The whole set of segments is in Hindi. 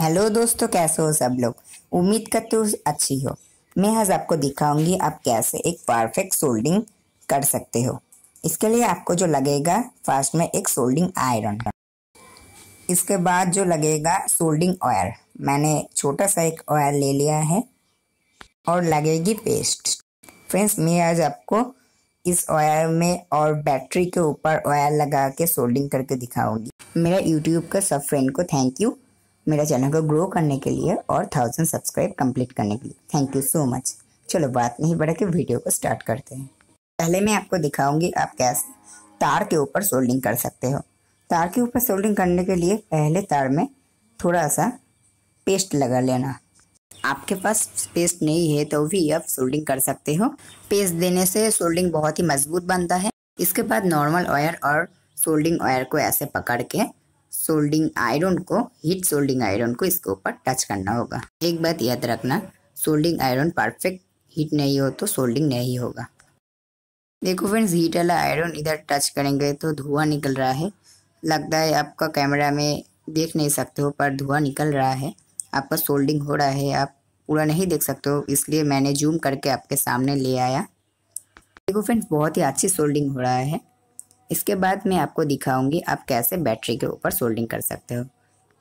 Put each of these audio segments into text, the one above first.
हेलो दोस्तों, कैसे हो सब लोग। उम्मीद करते हो अच्छी हो। मैं आज आपको दिखाऊंगी आप कैसे एक परफेक्ट सोल्डिंग कर सकते हो। इसके लिए आपको जो लगेगा, फर्स्ट में एक सोल्डिंग आयरन, इसके बाद जो लगेगा सोल्डिंग ऑयल। मैंने छोटा सा एक ऑयल ले लिया है और लगेगी पेस्ट। फ्रेंड्स, मैं आज आपको इस ऑयल में और बैटरी के ऊपर ऑयल लगा के सोल्डिंग करके दिखाऊंगी। मेरा यूट्यूब का सब फ्रेंड को थैंक यू, मेरा चैनल को ग्रो करने के लिए और 1000 सब्सक्राइब कंप्लीट करने के लिए थैंक यू सो मच। चलो बात नहीं बढ़ा के वीडियो को स्टार्ट करते हैं। पहले मैं आपको दिखाऊंगी आप कैसे तार के ऊपर सोल्डिंग कर सकते हो। तार के ऊपर सोल्डिंग करने के लिए पहले तार में थोड़ा सा पेस्ट लगा लेना। आपके पास पेस्ट नहीं है तो भी आप सोल्डिंग कर सकते हो। पेस्ट देने से सोल्डिंग बहुत ही मजबूत बनता है। इसके बाद नॉर्मल ऑयल और सोल्डिंग ऑयल को ऐसे पकड़ के सोल्डिंग आयरन को, हीट सोल्डिंग आयरन को इसके ऊपर टच करना होगा। एक बात याद रखना, सोल्डिंग आयरन परफेक्ट हीट नहीं हो तो सोल्डिंग नहीं होगा। देखो फ्रेंड्स, हीट वाला आयरन इधर टच करेंगे तो धुआं निकल रहा है। लगता है आपका कैमरा में देख नहीं सकते हो पर धुआं निकल रहा है। आपका सोल्डिंग हो रहा है, आप पूरा नहीं देख सकते हो, इसलिए मैंने जूम करके आपके सामने ले आया। देखो फ्रेंड्स, बहुत ही अच्छी सोल्डिंग हो रहा है। इसके बाद मैं आपको दिखाऊंगी आप कैसे बैटरी के ऊपर सोल्डिंग कर सकते हो।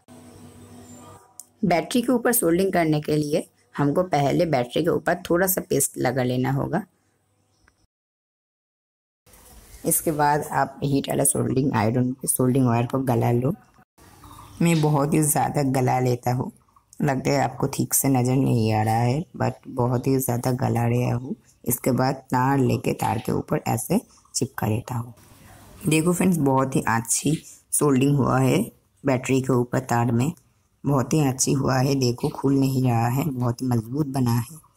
बैटरी के ऊपर सोल्डिंग करने के लिए हमको पहले बैटरी के ऊपर थोड़ा सा पेस्ट लगा लेना होगा। इसके बाद आप हीट वाला सोल्डिंग आयरन पे सोल्डिंग वायर को गला लो। मैं बहुत ही ज़्यादा गला लेता हूँ, लगता है आपको ठीक से नज़र नहीं आ रहा है बट बहुत ही ज़्यादा गला रहा हूँ। इसके बाद तार लेके तार के ऊपर ऐसे चिपका लेता हूँ। देखो फ्रेंड्स, बहुत ही अच्छी सोल्डिंग हुआ है बैटरी के ऊपर तार में, बहुत ही अच्छी हुआ है। देखो खुल नहीं रहा है, बहुत ही मजबूत बना है।